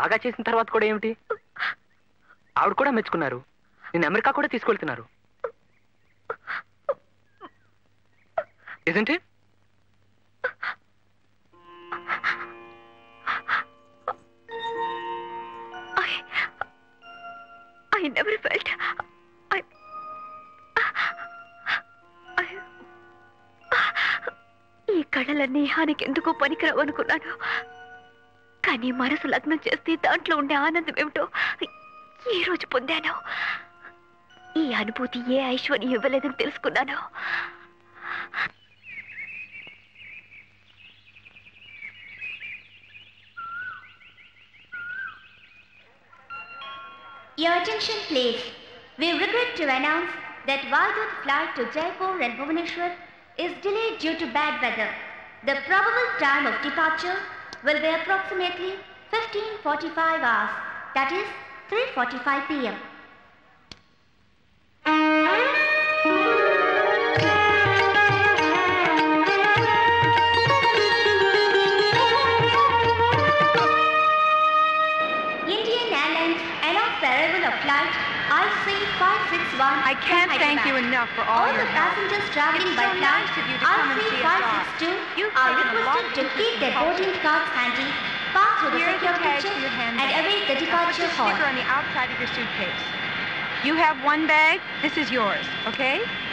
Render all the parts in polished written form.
బాగా చేసిన తర్వాత కూడా ఏమిటి? ఆవిడ కూడా మెచ్చుకున్నారు, నేను అమెరికా కూడా తీసుకెళ్తున్నారు. Isn't it? I never felt ఈ కళలన్నీ హానికి ఎందుకో పనికిరావు అనుకున్నాను. కానీ మనసు లగ్నం చేస్తే దాంట్లో ఉండే ఆనందం ఏమిటో ఈ రోజు పొందాను. ఈ అనుభూతి ఏ ఐశ్వర్యం ఇవ్వలేదని తెలుసుకున్నాను. Your attention please. We regret to announce that Vaidut flight to Jaipur and Bhubaneswar is delayed due to bad weather. The probable time of departure will be approximately 15:45 hours, that is 3:45 p.m. Indian Airlines announced the arrival of flight IC561. I can't thank you enough for all your the help. passengers traveling by flight IC562 are requested to keep their boarding cards handy, pass through the security check, and await the departure hall. Sticker on the outside of your suitcase. You have one bag. This is yours. Okay?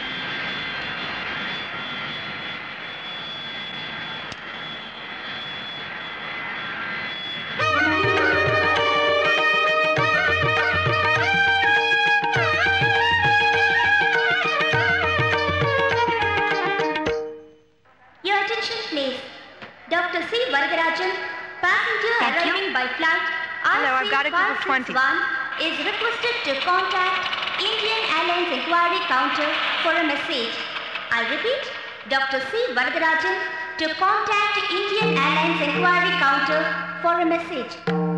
Your attention please. Dr. C. Varadarajan, passenger arriving by flight Hello, I've got a group of 20. IC561 is requested to contact Indian Airlines Inquiry Counter for a message. I repeat, Dr. C. Varadarajan to contact Indian Airlines Inquiry Counter for a message.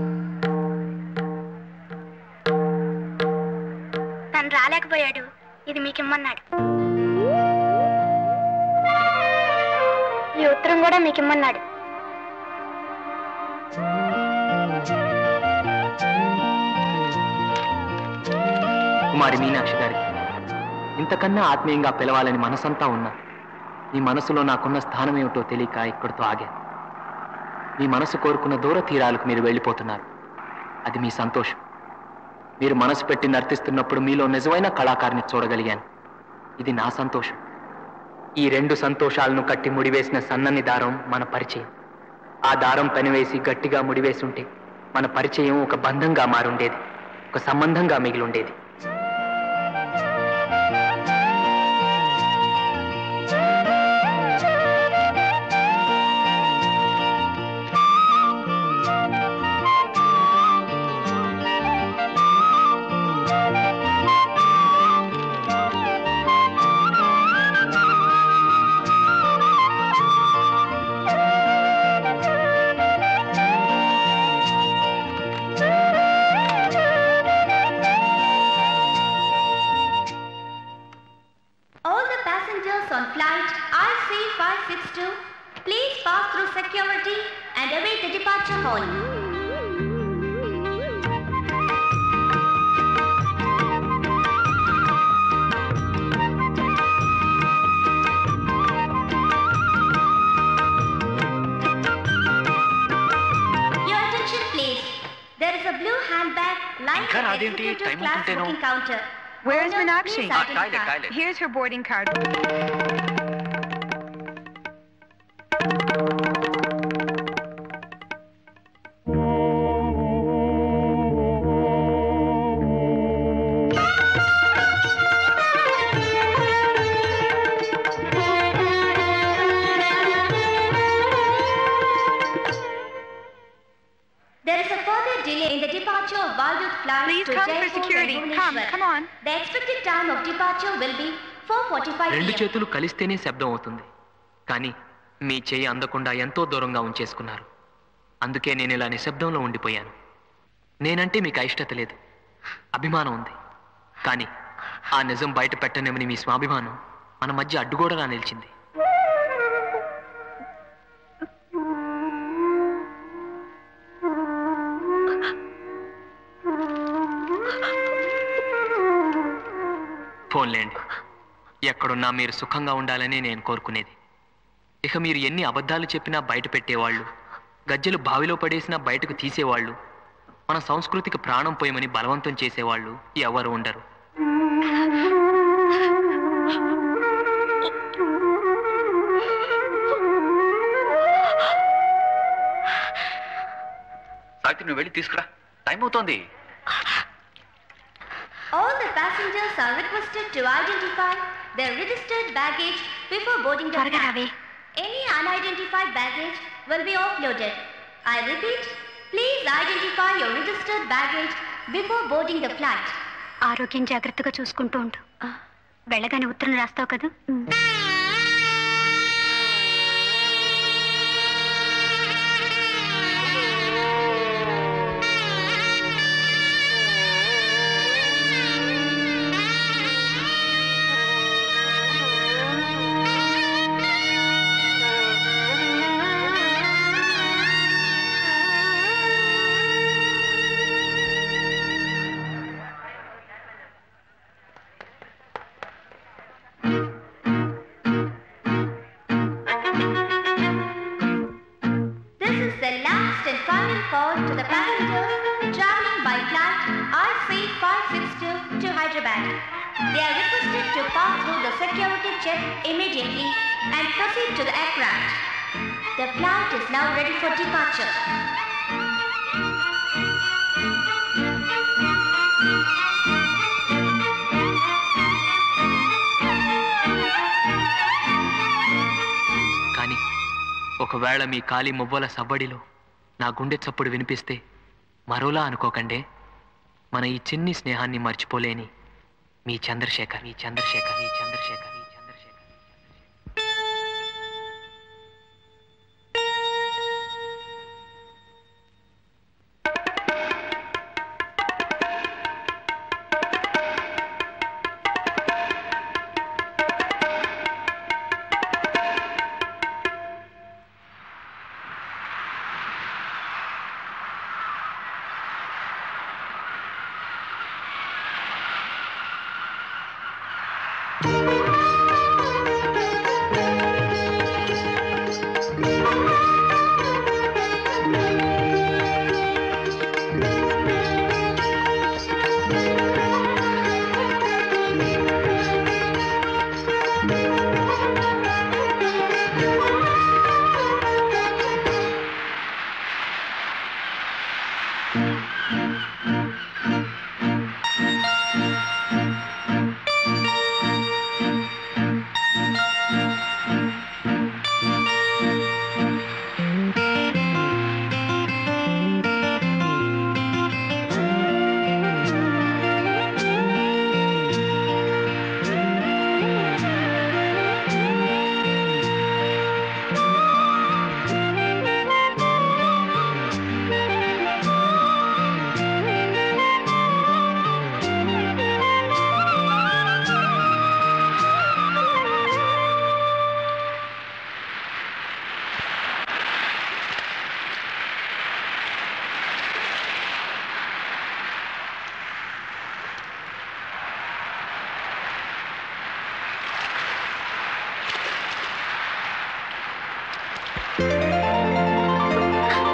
తను రాలేకపోయాడు, ఇది మీకు ఇమ్మన్నాడు. ఈ ఉత్తరం కూడా మీకు ఇమ్మన్నాడు. కుమారి మీనాక్షి గారికి ఇంతకన్నా ఆత్మీయంగా పిలవాలని మనసంతా ఉన్నా మీ మనసులో నాకున్న స్థానం ఏమిటో తెలియక ఇక్కడితో ఆగా. మీ మనసు కోరుకున్న దూర తీరాలకు మీరు వెళ్ళిపోతున్నారు. అది మీ సంతోషం. మీరు మనసు పెట్టి నర్తిస్తున్నప్పుడు మీలో నిజమైన కళాకారుని చూడగలిగాను. ఇది నా సంతోషం. ఈ రెండు సంతోషాలను కట్టి ముడివేసిన సన్నని దారం మన పరిచయం. ఆ దారం పెనవేసి గట్టిగా ముడివేసి ఉంటే మన పరిచయం ఒక బంధంగా మారుండేది, ఒక సంబంధంగా మిగిలుండేది. All the passengers on flight IC562, please pass through security and await the departure hall. Your attention please. There is a blue handbag lying ఇంకా at the రాదేంటి? executive టైం class ఉంటేనో. booking counter. Where's Owner, Meenakshi? please identify. Toilet. Here's her boarding card. There is a further delay in the departure of Vaidut flight Please to come for Jaipur security. and Come, Bhubaneswar. come on. The expected time of departure will be 4:45 రెండు p.m. చేతులు కలిస్తేనే శబ్దం అవుతుంది. కానీ మీ చెయ్యి అందకుండా ఎంతో దూరంగా ఉంచేసుకున్నారు. అందుకే నేను ఇలా నిశ్శబ్దంలో ఉండిపోయాను. నేనంటే మీకు అయిష్టత లేదు, అభిమానం ఉంది. కానీ ఆ నిజం బయట పెట్టనేమని మీ స్వాభిమానం మన మధ్య అడ్డుగోడలా నిలిచింది. ఫోన్లేండి, ఎక్కడున్నా మీరు సుఖంగా ఉండాలని నేను కోరుకునేది. ఇక మీరు ఎన్ని అబద్ధాలు చెప్పినా బయట పెట్టేవాళ్ళు, గజ్జెలు బావిలో పడేసినా బయటకు తీసేవాళ్ళు, మన సంస్కృతికి ప్రాణం పోయమని బలవంతం చేసేవాళ్ళు ఎవరు ఉండరు. సావిత్రి, నువ్వు వెళ్ళి తీసుకురా, టైం అవుతోంది. All the passengers are requested to identify their registered baggage before boarding the flight. Any unidentified baggage will be offloaded. I repeat, please identify your registered baggage before boarding the flight. ఆరోగ్యం జాగ్రత్తగా చూసుకుంటూ ఉండు. వెళ్ళగానే ఉత్తరం రాస్తావు కదా. Call to the passengers traveling by flight IC562 to Hyderabad. They are requested to pass through the security check immediately and proceed to the aircraft. The flight is now ready for departure. కానీ ఒకవేళ మీ కాలి మువ్వల సవ్వడిలో నా గుండె చప్పుడు వినిపిస్తే మరోలా అనుకోకండే. మన ఈ చిన్ని స్నేహాన్ని మర్చిపోలేని మీ చంద్రశేఖర్, మీ చంద్రశేఖర్, మీ చంద్రశేఖర్, మీ చంద్రశేఖర్. Thank you.